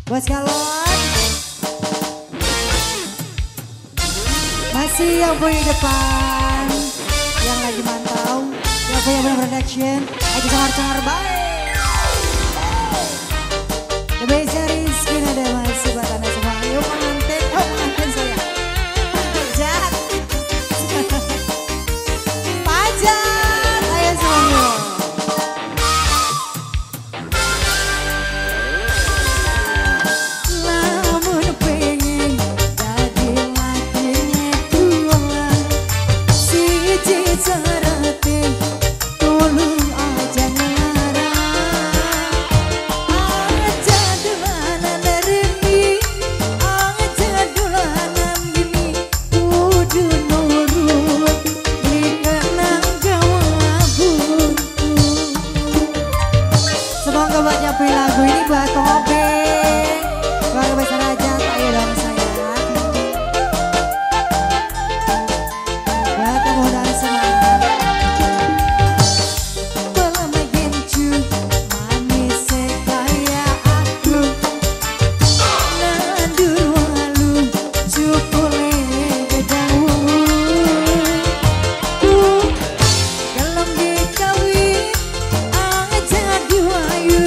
Buat galon. Masih yang punya depan, yang lagi mantau, yang punya production, lagi cengar-cengar baik. The best Rizky ada masih buat anda semua. Yuk pengantin saya. Pajat. Pajat, ayo semuanya. Semoga buat nyapuin lagu ini buat Tobeng, keluarga besar aja, ayo dong sayang. Buat kamu dan semangat. Belum gencu, manis sekaya aku. Nandur walu, cukule gedau. Dalam dikawin, aja dua.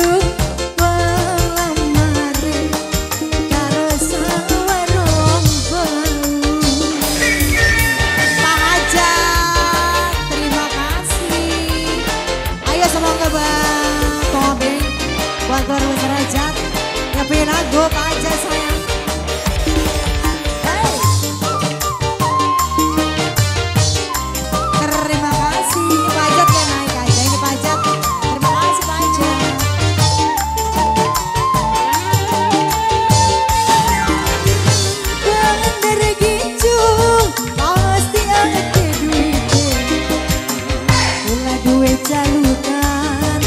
Buat keluarga serajat, nyapuin lagu apa aja sayang. Hey. Terima kasih, ini pajak ya naik aja, ini pajak. Terima kasih pajak. Bener gitu, pasti ada duitnya. Pula duit jalukan.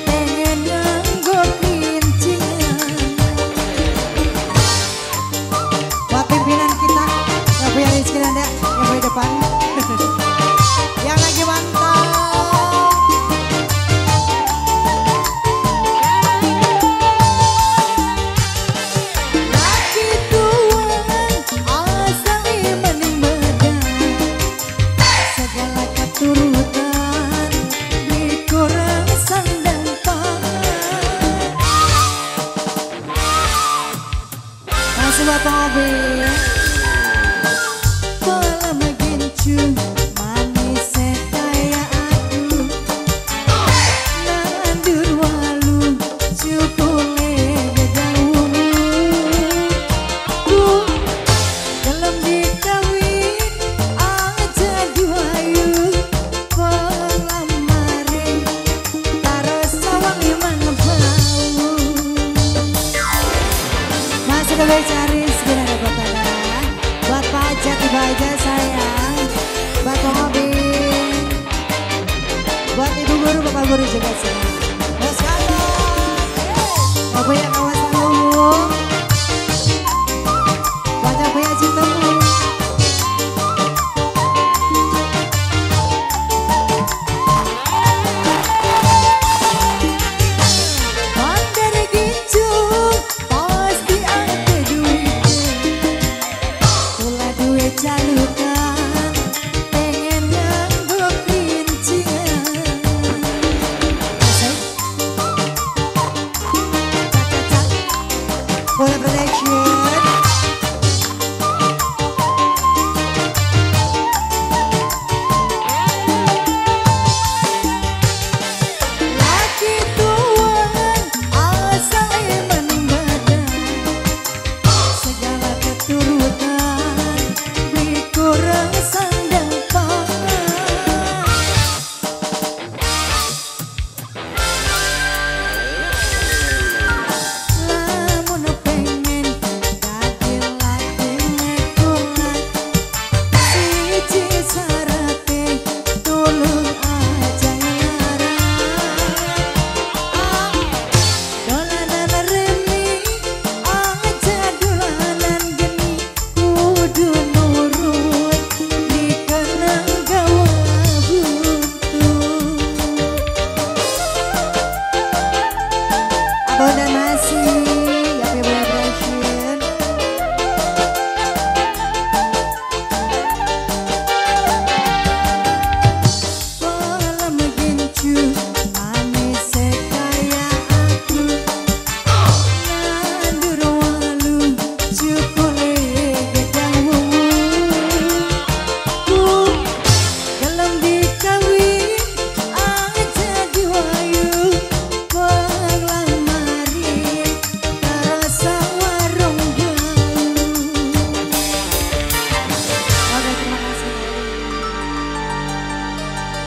Yang di depan yang lagi mantap, lagi tuan asal iman badan, segala keturutan dikurang sandang pangan. Masih buat mobil. Manis sekaya aku, nandur walu, cukule gedau. Dalam dikawin, aja duayu, pelamarin, taruh sawang iman bau. Masih ada cari segera ada buat pajak tiba aja sayang. Buat mobil, buat ibu guru, bapak guru juga semua. Bos galon, gak punya kawasan umum, banyak punya cintamu. Pandai gitu, pasti ada duitnya. Pula duit jalukan. Boleh protection.